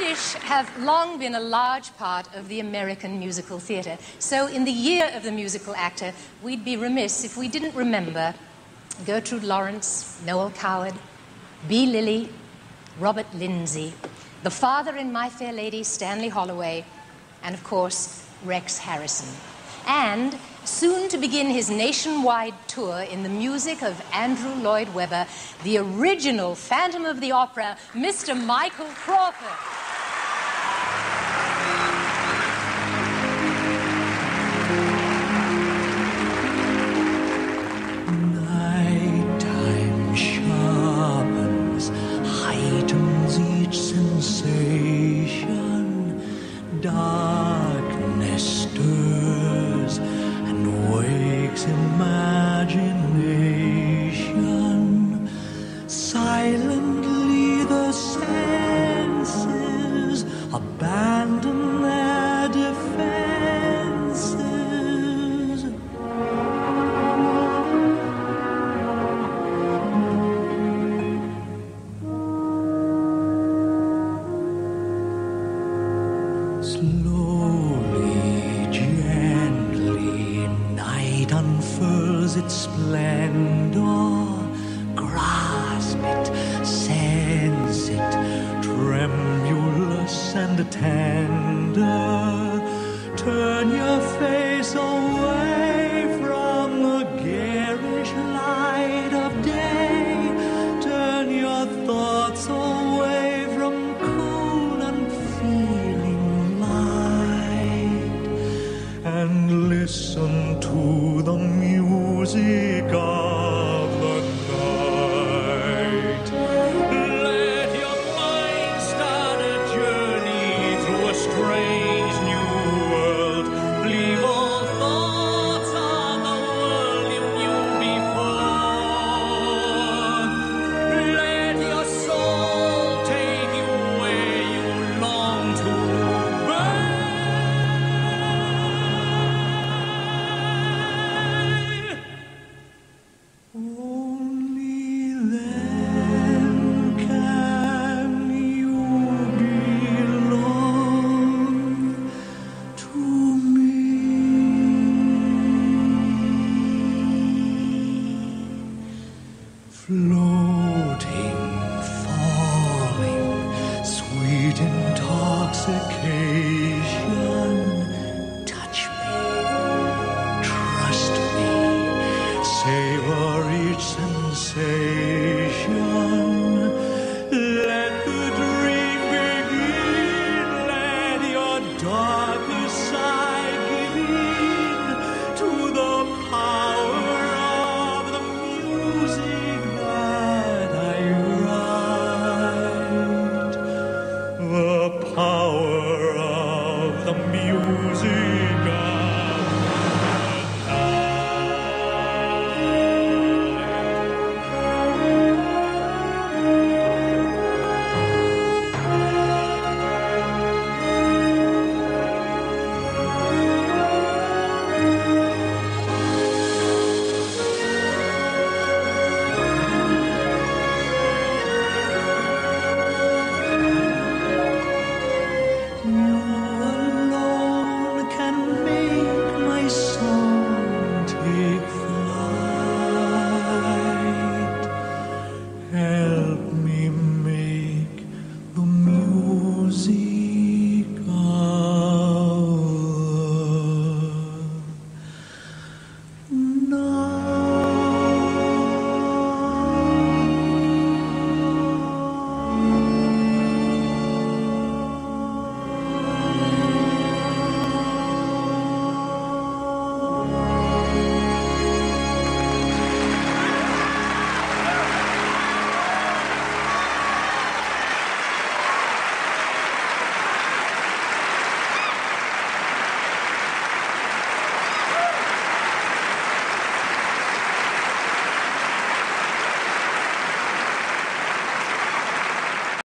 British have long been a large part of the American musical theatre. So in the year of the musical actor, we'd be remiss if we didn't remember Gertrude Lawrence, Noel Coward, B. Lilly, Robert Lindsay, the father in My Fair Lady, Stanley Holloway, and of course, Rex Harrison. And soon to begin his nationwide tour in the music of Andrew Lloyd Webber, the original Phantom of the Opera, Mr. Michael Crawford. Nighttime sharpens, heightens each sensation. Darkness stirs and wakes imagination. Silently the senses abandon their defenses. Slowly, gently, night unfurls its splendor. Grasp it, sense it, tremulous and tender. Turn your face away from the garish light of day. Turn your thoughts away from cold, unfeeling light, and listen to the music of the night. Let your mind start a journey through a strange new world. Leave all thoughts of the world you knew before. Let your soul take you where you long to burn. Only then can you belong to me. Floating, falling, sweet intoxication.